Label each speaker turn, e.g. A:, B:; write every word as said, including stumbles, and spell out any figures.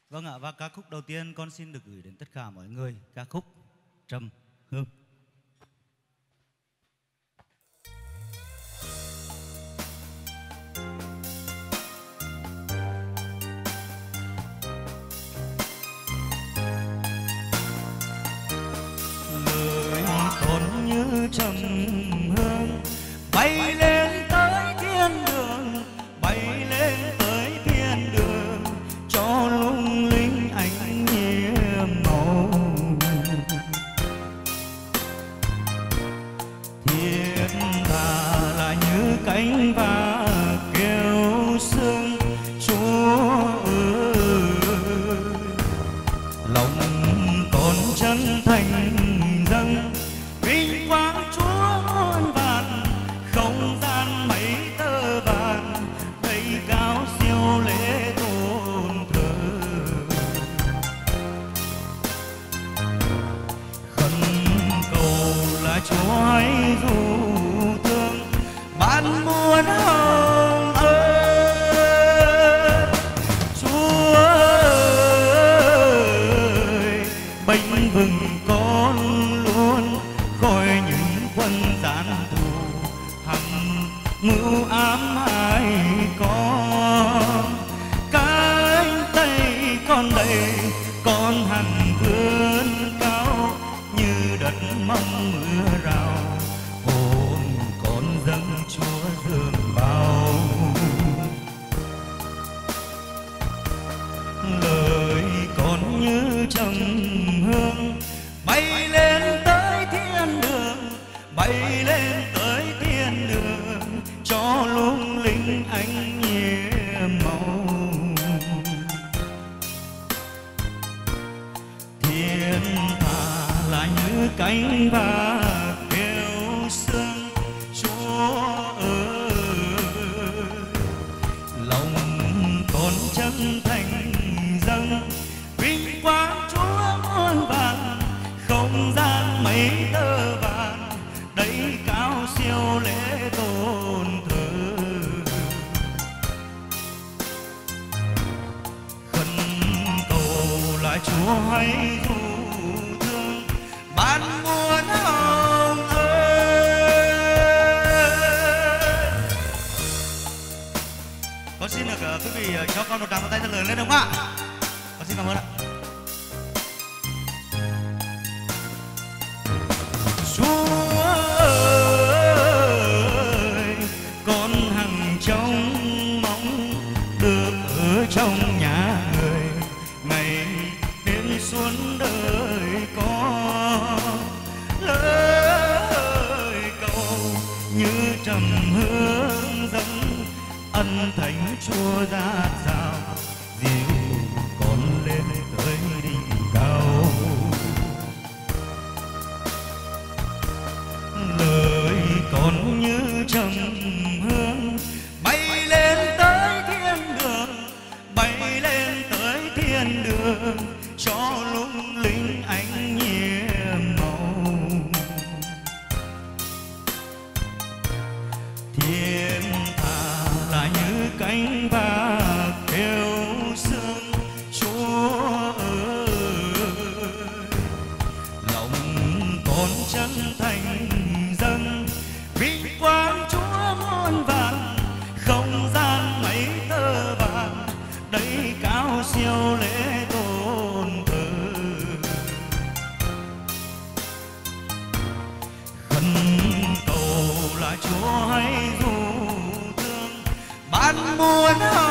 A: Vâng ạ, và ca khúc đầu tiên con xin được gửi đến tất cả mọi người ca khúc Trầm Hương. Lời con như trầm hương bay lên tới thiên đường, bay lên tới thiên đường cho lung linh ánh nhiệm màu. Thiên hà là như cánh và kêu sương Chúa ơi, lòng con chân thành dâng vinh quang Chúa muôn vàn, không gian mấy tơ vàng đầy cao siêu lễ tôn thờ. Khẩn cầu là Chúa hãy dù thương ban muôn hồng ơn. Chúa ơi, bênh vực con luôn khỏi những quân gian thù hằng mưu ám hại con. Cánh tay con đầy con hằng vươn cao như đất mong mưa rào, hồn con dâng Chúa dường bao. Lời con như trầm hương bay lên tới thiên đường, bay lên tới thiên đường cho lung linh ánh nhiệm màu. Thiên hà là như cánh và kêu sương Chúa ơi, lòng con chân thành dâng vinh quang Chúa muôn vàn, không gian mấy tơ vàng đầy cao siêu lễ tôn thờ. Khẩn cầu là Chúa hãy dù thương ban muôn hồng ơi. Con xin được uh, quý vị uh, cho con một tràng tay thật lớn lên đúng không ạ? Con xin cảm ơn ạ. Chúa ơi, con hằng trông mong được ở trong nhà người, ngày đêm suốt đời con. Lời cầu như trầm hương dâng ân thánh Chúa dạt dào, dìu con lên tới đỉnh cao. Lời con như trầm hương bay lên tới thiên đường, bay lên tới thiên đường cho lung linh ánh nhiệm màu. Thiên hà là như cánh và kêu sương Chúa ơi, lòng con chân thành dâng vinh quang Chúa muôn vàn, không gian mấy tơ vàng đầy cao siêu lễ tôn thờ. Khẩn cầu là Chúa hãy dù thương ban muôn hồng